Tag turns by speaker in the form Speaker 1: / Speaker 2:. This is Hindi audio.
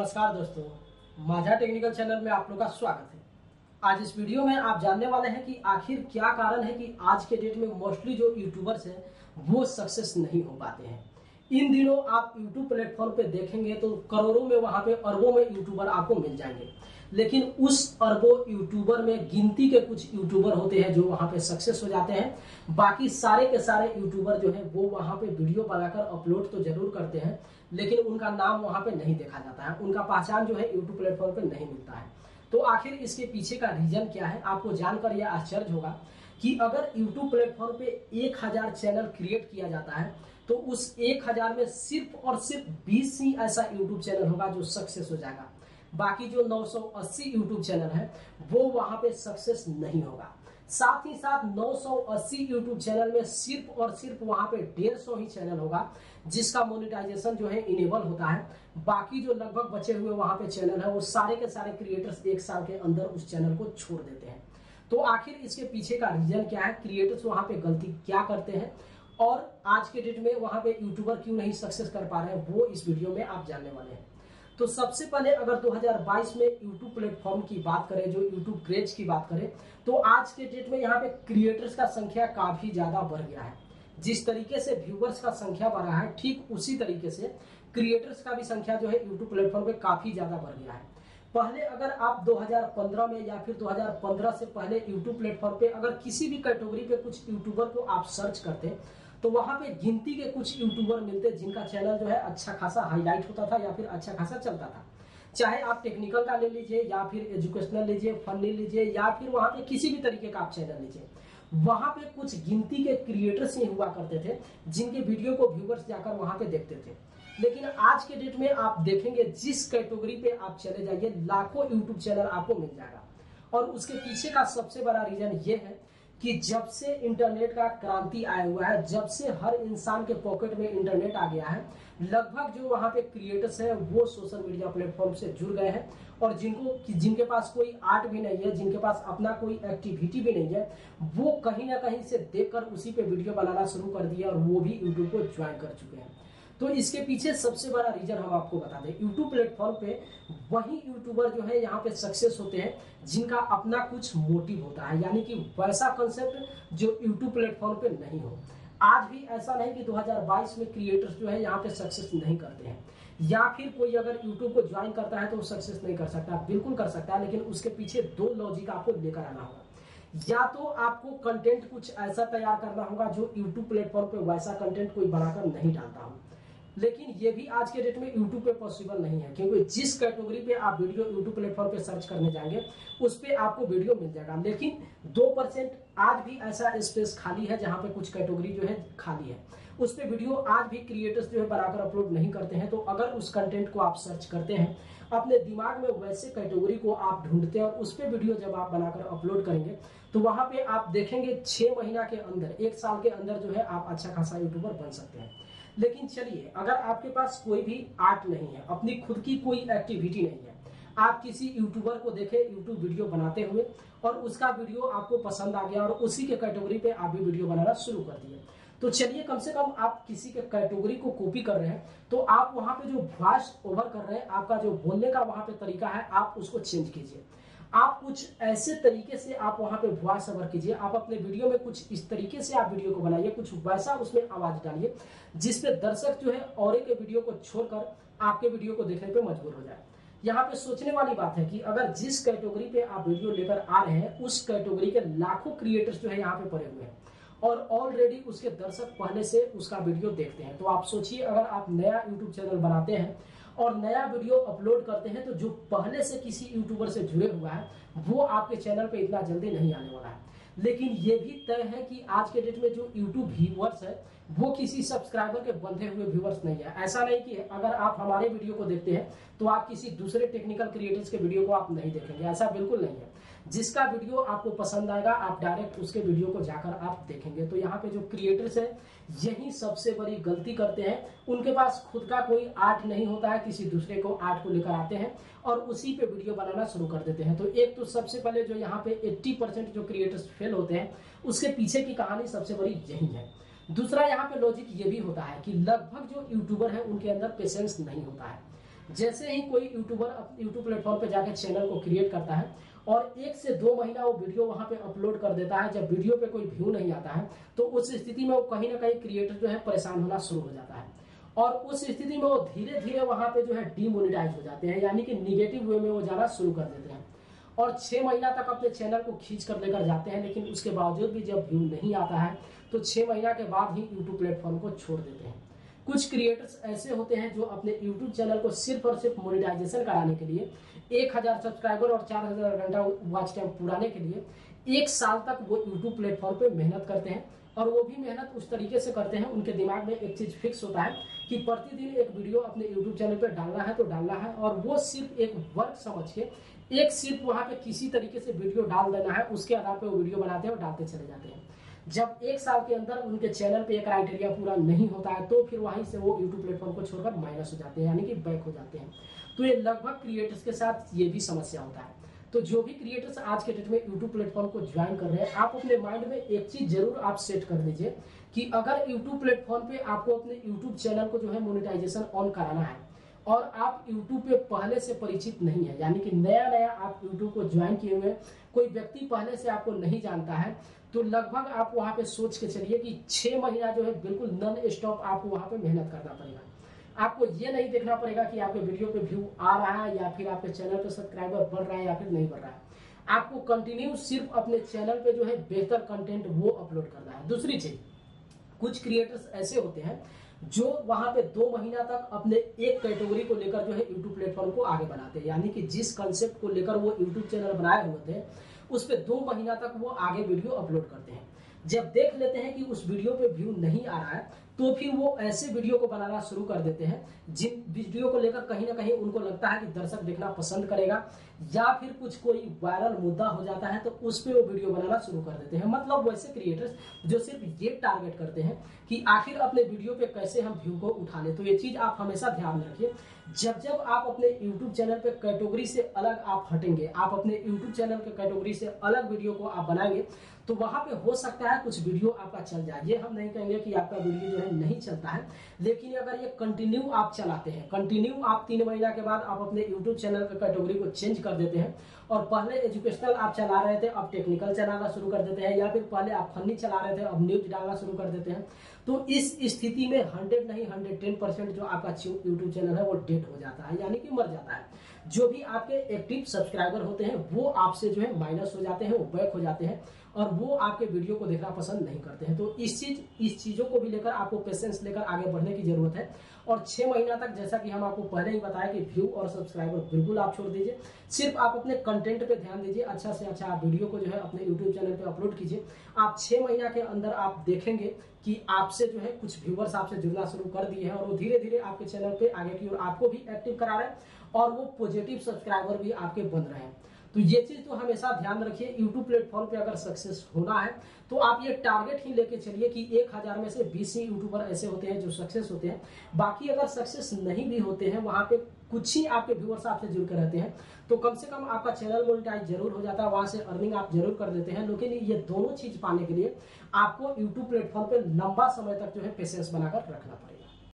Speaker 1: नमस्कार दोस्तों, माझा टेक्निकल चैनल में आप लोग का स्वागत है। आज इस वीडियो में आप जानने वाले हैं कि आखिर क्या कारण है कि आज के डेट में मोस्टली जो यूट्यूबर्स हैं वो सक्सेस नहीं हो पाते हैं। इन दिनों आप यूट्यूब प्लेटफॉर्म पे देखेंगे तो करोड़ों में, वहां पे अरबों में यूट्यूबर आपको मिल जाएंगे, लेकिन उस अरबों यूट्यूबर में गिनती के कुछ यूट्यूबर होते हैं जो वहां पे सक्सेस हो जाते हैं। बाकी सारे के सारे यूट्यूबर जो है वो वहां पे वीडियो बनाकर अपलोड तो जरूर करते हैं, लेकिन उनका नाम वहां पे नहीं देखा जाता है, उनका पहचान जो है यूट्यूब प्लेटफॉर्म पे नहीं मिलता है। तो आखिर इसके पीछे का रीजन क्या है, आपको जानकर यह आश्चर्य होगा कि अगर यूट्यूब प्लेटफॉर्म पे 1000 चैनल क्रिएट किया जाता है तो उस 1000 में सिर्फ और सिर्फ 20 ही ऐसा यूट्यूब चैनल होगा जो सक्सेस हो जाएगा। बाकी जो 980 यूट्यूब चैनल है वो वहां पे सक्सेस नहीं होगा। साथ ही साथ 980 यूट्यूब चैनल में सिर्फ और सिर्फ वहां पे 150 ही चैनल होगा जिसका मोनेटाइजेशन जो है इनेबल होता है। बाकी जो लगभग बचे हुए वहां पे चैनल है वो सारे के सारे क्रिएटर्स एक साल के अंदर उस चैनल को छोड़ देते हैं। तो आखिर इसके पीछे का रीजन क्या है, क्रिएटर्स वहां पे गलती क्या करते हैं और आज के डेट में वहां पे यूट्यूबर क्यों नहीं सक्सेस कर पा रहे हैं, वो इस वीडियो में आप जानने वाले हैं। तो सबसे पहले अगर 2022 में यूट्यूब प्लेटफॉर्म की बात करें, जो यूट्यूब क्रेज की बात करें, तो आज के डेट में यहाँ पे क्रिएटर्स का संख्या काफी ज्यादा बढ़ गया है। जिस तरीके से व्यूअर्स का संख्या बढ़ा है ठीक उसी तरीके से क्रिएटर्स का भी संख्या जो है यूट्यूब प्लेटफॉर्म पे काफी ज्यादा बढ़ गया है। पहले अगर आप 2015 में या फिर 2015 से पहले यूट्यूब प्लेटफॉर्म पे अगर किसी भी कैटेगरी पे कुछ यूट्यूबर को आप सर्च करते तो वहां पे गिनती के कुछ यूट्यूबर मिलते जिनका चैनल जो है अच्छा खासा हाईलाइट होता था या फिर अच्छा खासा चलता था। चाहे आप टेक्निकल का ले लीजिए या फिर एजुकेशनल लीजिए, फनी लीजिए या फिर वहां पे किसी भी तरीके का आप चैनल लीजिए, वहां पे कुछ गिनती के क्रिएटर्स ही हुआ करते थे जिनके वीडियो को व्यूअर्स जाकर वहां पे देखते थे। लेकिन आज के डेट में आप देखेंगे जिस कैटेगरी पे आप चले जाइए लाखों यूट्यूब चैनल आपको मिल जाएगा। और उसके पीछे का सबसे बड़ा रीजन ये है कि जब से इंटरनेट का क्रांति आया हुआ है, जब से हर इंसान के पॉकेट में इंटरनेट आ गया है, लगभग जो वहां पे क्रिएटर्स हैं वो सोशल मीडिया प्लेटफॉर्म से जुड़ गए हैं। और जिनके पास कोई आर्ट भी नहीं है, जिनके पास अपना कोई एक्टिविटी भी नहीं है, वो कहीं ना कहीं से देखकर उसी पे वीडियो बनाना शुरू कर दिया और वो भी यूट्यूब को ज्वाइन कर चुके हैं। तो इसके पीछे सबसे बड़ा रीजन हम आपको बता दें, यूट्यूब प्लेटफॉर्म पे वही यूट्यूबर जो है यहाँ पे सक्सेस होते हैं जिनका अपना कुछ मोटिव होता है, यानी कि वैसा कंसेप्ट जो यूट्यूब प्लेटफॉर्म पे नहीं हो। आज भी ऐसा नहीं कि 2022 में क्रिएटर्स जो है यहाँ पे सक्सेस नहीं करते हैं, या फिर कोई अगर यूट्यूब को ज्वाइन करता है तो वो सक्सेस नहीं कर सकता, बिल्कुल कर सकता है, लेकिन उसके पीछे दो लॉजिक आपको लेकर आना होगा। या तो आपको कंटेंट कुछ ऐसा तैयार करना होगा जो यूट्यूब प्लेटफॉर्म पे वैसा कंटेंट कोई बनाकर नहीं डालता हो, लेकिन ये भी आज के डेट में YouTube पे पॉसिबल नहीं है, क्योंकि जिस कैटेगरी पे आप वीडियो YouTube प्लेटफॉर्म पे सर्च करने जाएंगे उस पे आपको वीडियो मिल जाएगा। लेकिन 2% आज भी ऐसा स्पेस खाली है जहां पे कुछ कैटेगरी जो है खाली है, उस पे वीडियो आज भी क्रिएटर्स जो है बनाकर अपलोड नहीं करते हैं। तो अगर उस कंटेंट को आप सर्च करते हैं, अपने दिमाग में वैसे कैटेगरी को आप ढूंढते हैं और उस पे वीडियो जब आप बनाकर अपलोड करेंगे तो वहां पे आप देखेंगे 6 महीना के अंदर, 1 साल के अंदर जो है आप अच्छा खासा यूट्यूबर बन सकते हैं। लेकिन चलिए, अगर आपके पास कोई भी आर्ट नहीं है, अपनी खुद की कोई एक्टिविटी नहीं है, आप किसी यूट्यूबर को देखे यूट्यूब वीडियो बनाते हुए और उसका वीडियो आपको पसंद आ गया और उसी के कैटेगरी पे आप भी वीडियो बनाना शुरू कर दिए, तो चलिए कम से कम आप किसी के कैटेगरी को कॉपी कर रहे हैं तो आप वहां पे जो वॉइस ओवर कर रहे हैं, आपका जो बोलने का वहां पे तरीका है, आप उसको चेंज कीजिए। आप कुछ ऐसे तरीके से आप वहां पे वॉइस ओवर कीजिए, आप अपने वीडियो में कुछ इस तरीके से आप वीडियो को बनाइए, कुछ वैसा उसमें आवाज डालिए जिसपे दर्शक जो है और के वीडियो को छोड़कर आपके वीडियो को देखने पे मजबूर हो जाए। यहाँ पे सोचने वाली बात है कि अगर जिस कैटेगरी पे आप वीडियो लेकर आ रहे हैं उस कैटेगरी के लाखों क्रिएटर्स जो है यहाँ पे पड़े हुए हैं और ऑलरेडी उसके दर्शक पहले से उसका वीडियो देखते हैं, तो आप सोचिए अगर आप नया यूट्यूब चैनल बनाते हैं और नया वीडियो अपलोड करते हैं तो जो पहले से किसी यूट्यूबर से जुड़े हुआ है वो आपके चैनल पे इतना जल्दी नहीं आने वाला है। लेकिन ये भी तय है कि आज के डेट में जो यूट्यूब व्यूअर्स है वो किसी सब्सक्राइबर के बंधे हुए व्यूअर्स नहीं है। ऐसा नहीं कि अगर आप हमारे वीडियो को देखते हैं तो आप किसी दूसरे टेक्निकल क्रिएटर्स के वीडियो को आप नहीं देखेंगे, ऐसा बिल्कुल नहीं है। जिसका वीडियो आपको पसंद आएगा आप डायरेक्ट उसके वीडियो को जाकर आप देखेंगे। तो यहाँ पे जो क्रिएटर्स है यही सबसे बड़ी गलती करते हैं, उनके पास खुद का कोई आर्ट नहीं होता है, किसी दूसरे को आर्ट को लेकर आते हैं और उसी पे वीडियो बनाना शुरू कर देते हैं। तो एक तो सबसे पहले जो यहाँ पे 80% जो क्रिएटर्स फेल होते हैं उसके पीछे की कहानी सबसे बड़ी यही है। दूसरा यहाँ पे लॉजिक ये भी होता है कि लगभग जो यूट्यूबर है उनके अंदर पेशेंस नहीं होता है। जैसे ही कोई यूट्यूबर यूट्यूब प्लेटफॉर्म पे जाकर चैनल को क्रिएट करता है और 1 से 2 महीना वो वीडियो वहां पे अपलोड कर देता है, जब वीडियो पे कोई व्यू नहीं आता है तो उस स्थिति में वो कहीं ना कहीं क्रिएटर जो है परेशान होना शुरू हो जाता है और उस स्थिति में वो धीरे धीरे वहां पे जो है डीमोनेटाइज हो जाते हैं, यानी कि निगेटिव वे में वो जाना शुरू कर देते हैं और 6 महीना तक अपने चैनल को खींच कर लेकर जाते हैं, लेकिन उसके बावजूद भी जब व्यू नहीं आता है तो 6 महीना के बाद ही यूट्यूब प्लेटफॉर्म को छोड़ देते हैं। कुछ क्रिएटर्स ऐसे होते हैं जो अपने यूट्यूब चैनल को सिर्फ और सिर्फ मोनेटाइजेशन कराने के लिए 1000 सब्सक्राइबर और 4000 घंटा वॉच टाइम पुराने के लिए 1 साल तक वो यूट्यूब प्लेटफॉर्म पे मेहनत करते हैं और वो भी मेहनत उस तरीके से करते हैं, उनके दिमाग में एक चीज फिक्स होता है कि प्रतिदिन एक वीडियो अपने यूट्यूब चैनल पे डालना है तो डालना है और वो सिर्फ एक वर्क समझ के एक सिर्फ वहां पे किसी तरीके से वीडियो डाल देना है, उसके आधार पे वो वीडियो बनाते हैं और डालते चले जाते हैं। जब 1 साल के अंदर उनके चैनल पे एक क्राइटेरिया पूरा नहीं होता है तो फिर वहीं से वो यूट्यूब प्लेटफॉर्म को छोड़कर माइनस हो जाते हैं, यानी कि बैक हो जाते हैं। तो ये लगभग क्रिएटर्स के साथ ये भी समस्या होता है। तो जो भी क्रिएटर्स आज के डेट में यूट्यूब प्लेटफॉर्म को ज्वाइन कर रहे हैं, आप अपने माइंड में एक चीज जरूर आप सेट कर दीजिए कि अगर यूट्यूब प्लेटफॉर्म पे आपको अपने यूट्यूब चैनल को जो है मोनेटाइजेशन ऑन कराना है और आप यूट्यूब पे पहले से परिचित नहीं है, यानी कि नया नया आप यूट्यूब को ज्वाइन किए हुए, कोई व्यक्ति पहले से आपको नहीं जानता है, तो लगभग आप वहां पे सोच के चलिए कि 6 महीना जो है बिल्कुल नॉन स्टॉप आपको वहां पे मेहनत करना पड़ेगा। आपको ये नहीं देखना पड़ेगा कि आपके वीडियो पे व्यू आ रहा है या फिर आपके चैनल पे सब्सक्राइबर बढ़ रहा है या फिर नहीं बढ़ रहा है। आपको कंटिन्यू सिर्फ अपने चैनल पे जो है बेहतर कंटेंट वो अपलोड करना है। दूसरी चीज, कुछ क्रिएटर्स ऐसे होते हैं जो वहां पे 2 महीना तक अपने एक कैटेगरी को लेकर जो है यूट्यूब प्लेटफॉर्म को आगे बनाते हैं, यानी कि जिस कंसेप्ट को लेकर वो यूट्यूब चैनल बनाए हुए थे उस पे 2 महीना तक वो आगे वीडियो अपलोड करते हैं। जब देख लेते हैं कि उस वीडियो पे व्यू नहीं आ रहा है तो फिर वो ऐसे वीडियो को बनाना शुरू कर देते हैं जिन वीडियो को लेकर कहीं ना कहीं उनको लगता है कि दर्शक देखना पसंद करेगा या फिर कुछ कोई वायरल मुद्दा हो जाता है तो उस पे वो वीडियो बनाना शुरू कर देते हैं। मतलब वैसे क्रिएटर्स जो सिर्फ ये टारगेट करते हैं कि आखिर अपने वीडियो पे कैसे हम व्यू को उठा ले। तो ये चीज आप हमेशा ध्यान में रखिए, जब जब आप अपने यूट्यूब चैनल पे कैटेगरी से अलग आप हटेंगे, आप अपने यूट्यूब चैनल के कैटेगरी से अलग वीडियो को आप बनाएंगे तो वहां पे हो सकता है कुछ वीडियो आपका चल जाए। ये हम नहीं कहेंगे कि आपका वीडियो जो है नहीं चलता है, लेकिन अगर ये कंटिन्यू आप चलाते हैं, कंटिन्यू आप 3 महीना के बाद आप अपने यूट्यूब चैनल के कैटेगरी को चेंज कर देते हैं और पहले एजुकेशनल आप चला रहे थे अब टेक्निकल चलाना शुरू कर देते हैं, या फिर पहले आप फनी चला रहे थे अब न्यूज डालना शुरू कर देते हैं, तो इस स्थिति में 100 नहीं 110% जो आपका यूट्यूब चैनल है वो डेड हो जाता है, यानी कि मर जाता है। जो भी आपके एक्टिव सब्सक्राइबर होते हैं वो आपसे जो है माइनस हो जाते हैं, वो बैक हो जाते हैं और वो आपके वीडियो को देखना पसंद नहीं करते हैं। तो इस चीजों को भी लेकर आपको पेशेंस लेकर आगे बढ़ने की जरूरत है और 6 महीना तक, जैसा कि हम आपको पहले ही बताया कि व्यू और सब्सक्राइबर बिल्कुल आप छोड़ दीजिए, सिर्फ आप अपने कंटेंट पे ध्यान दीजिए, अच्छा से अच्छा आप वीडियो को जो है अपने यूट्यूब चैनल पे अपलोड कीजिए। आप 6 महीना के अंदर आप देखेंगे कि आपसे जो है कुछ व्यूवर्स आपसे जुड़ना शुरू कर दिए हैं और वो धीरे धीरे आपके चैनल पे आगे की ओर आपको भी एक्टिव करा रहे हैं और वो पॉजिटिव सब्सक्राइबर भी आपके बन रहे हैं। तो ये चीज तो हमेशा ध्यान रखिए, यूट्यूब प्लेटफॉर्म पे अगर सक्सेस होना है तो आप ये टारगेट ही लेके चलिए कि 1000 में से 20 ही यूट्यूबर ऐसे होते हैं जो सक्सेस होते हैं, बाकी अगर सक्सेस नहीं भी होते हैं वहां पे कुछ ही आपके व्यूअर्स आपसे जुड़ कर रहते हैं, तो कम से कम आपका चैनल मोनेटाइज जरूर हो जाता है, वहां से अर्निंग आप जरूर कर देते हैं। लेकिन ये दोनों चीज पाने के लिए आपको यूट्यूब प्लेटफॉर्म पे लंबा समय तक जो है पेशेंस बनाकर रखना पड़ेगा।